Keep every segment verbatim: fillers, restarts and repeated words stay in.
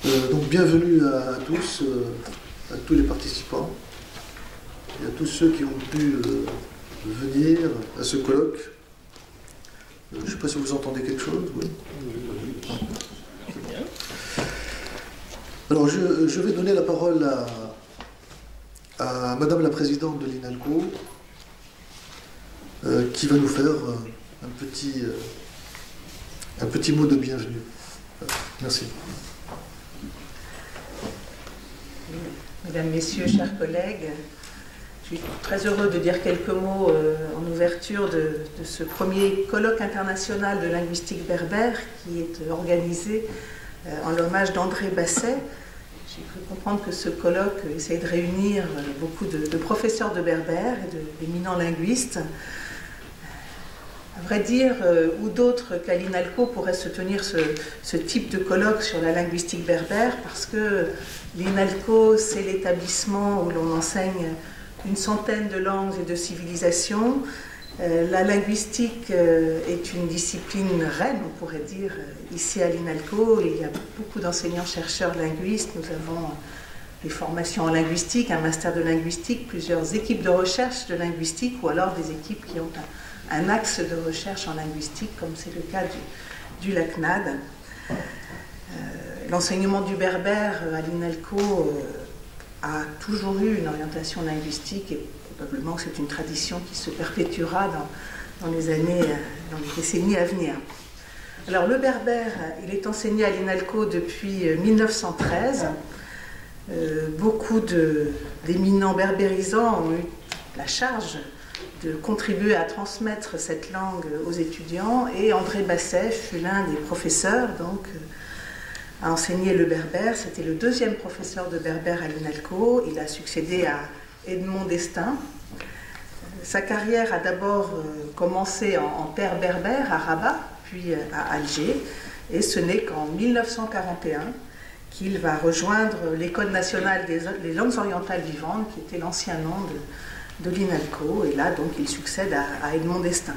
Euh, donc bienvenue à, à tous, euh, à tous les participants et à tous ceux qui ont pu euh, venir à ce colloque. Euh, je ne sais pas si vous entendez quelque chose. Oui. Alors je, je vais donner la parole à, à Madame la Présidente de l'INALCO euh, qui va nous faire euh, un, petit, euh, un petit mot de bienvenue. Merci. Mesdames, Messieurs, chers collègues, je suis très heureux de dire quelques mots euh, en ouverture de, de ce premier colloque international de linguistique berbère qui est organisé euh, en l'hommage d'André Basset. J'ai cru comprendre que ce colloque essaye de réunir euh, beaucoup de, de professeurs de berbère et d'éminents linguistes. À vrai dire, euh, ou d'autres qu'à l'INALCO pourraient se tenir ce, ce type de colloque sur la linguistique berbère, parce que l'INALCO, c'est l'établissement où l'on enseigne une centaine de langues et de civilisations. Euh, la linguistique euh, est une discipline reine, on pourrait dire, ici à l'INALCO. Il y a beaucoup d'enseignants-chercheurs linguistes. Nous avons des formations en linguistique, un master de linguistique, plusieurs équipes de recherche de linguistique, ou alors des équipes qui ont un un axe de recherche en linguistique, comme c'est le cas du, du LACNAD. Euh, L'enseignement du berbère à l'INALCO euh, a toujours eu une orientation linguistique et probablement que c'est une tradition qui se perpétuera dans, dans les années, dans les décennies à venir. Alors le berbère, il est enseigné à l'INALCO depuis mille neuf cent treize. Euh, beaucoup d'éminents berbérisants ont eu la charge de contribuer à transmettre cette langue aux étudiants, et André Basset fut l'un des professeurs, donc à enseigner le berbère. C'était le deuxième professeur de berbère à l'INALCO. Il a succédé à Edmond Destin. Sa carrière a d'abord commencé en, en terre berbère à Rabat, puis à Alger, et ce n'est qu'en mille neuf cent quarante et un qu'il va rejoindre l'École nationale des, des langues orientales vivantes, qui était l'ancien nom de de l'INALCO, et là donc il succède à, à Edmond Destin.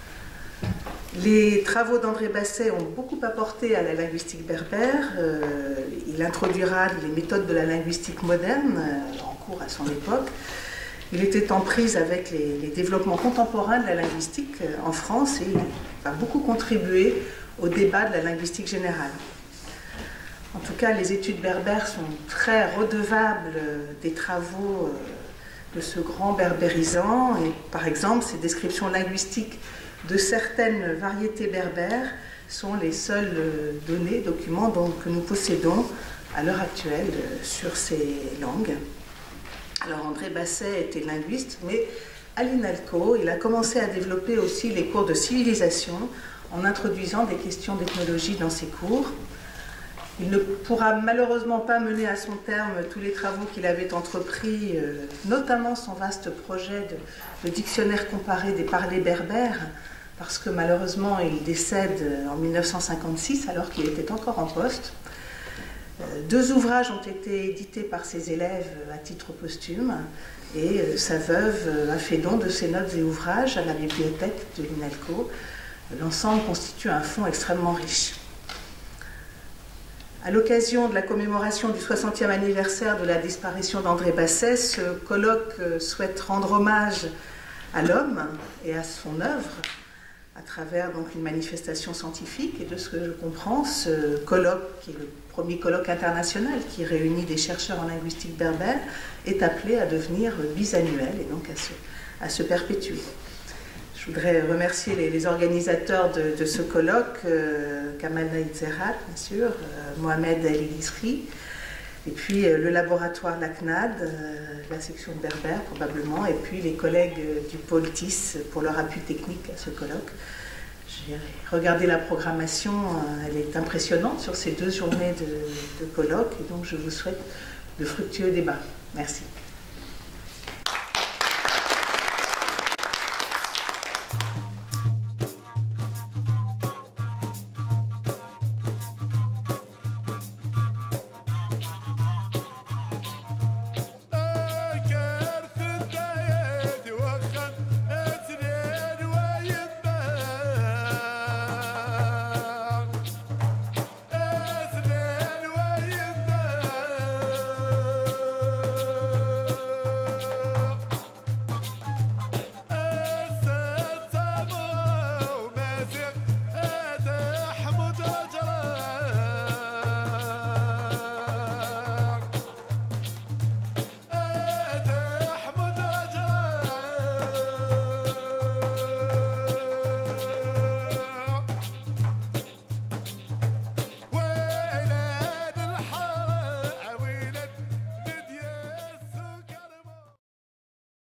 Les travaux d'André Basset ont beaucoup apporté à la linguistique berbère. Euh, il introduira les méthodes de la linguistique moderne euh, en cours à son époque. Il était en prise avec les, les développements contemporains de la linguistique euh, en France, et il va beaucoup contribuer au débat de la linguistique générale. En tout cas, les études berbères sont très redevables euh, des travaux euh, de ce grand berbérisant, et par exemple ces descriptions linguistiques de certaines variétés berbères sont les seules données, documents donc, que nous possédons à l'heure actuelle sur ces langues. Alors André Basset était linguiste, mais à l'INALCO, il a commencé à développer aussi les cours de civilisation en introduisant des questions d'ethnologie dans ses cours. Il ne pourra malheureusement pas mener à son terme tous les travaux qu'il avait entrepris, euh, notamment son vaste projet de, de dictionnaire comparé des parlers berbères, parce que malheureusement il décède en mille neuf cent cinquante-six alors qu'il était encore en poste. Euh, deux ouvrages ont été édités par ses élèves à titre posthume, et euh, sa veuve a fait don de ses notes et ouvrages à la bibliothèque de l'INALCO. L'ensemble constitue un fonds extrêmement riche. À l'occasion de la commémoration du soixantième anniversaire de la disparition d'André Basset, ce colloque souhaite rendre hommage à l'homme et à son œuvre à travers donc une manifestation scientifique. Et de ce que je comprends, ce colloque, qui est le premier colloque international qui réunit des chercheurs en linguistique berbère, est appelé à devenir bisannuel et donc à se, à se perpétuer. Je voudrais remercier les, les organisateurs de, de ce colloque, euh, Kamal Naïd Zerhat, bien sûr, euh, Mohamed El Idisri, et puis euh, le laboratoire LACNAD, euh, la section de berbère probablement, et puis les collègues euh, du pôle T I S pour leur appui technique à ce colloque. J'ai regardé la programmation, euh, elle est impressionnante sur ces deux journées de, de colloque, et donc je vous souhaite de fructueux débats. Merci.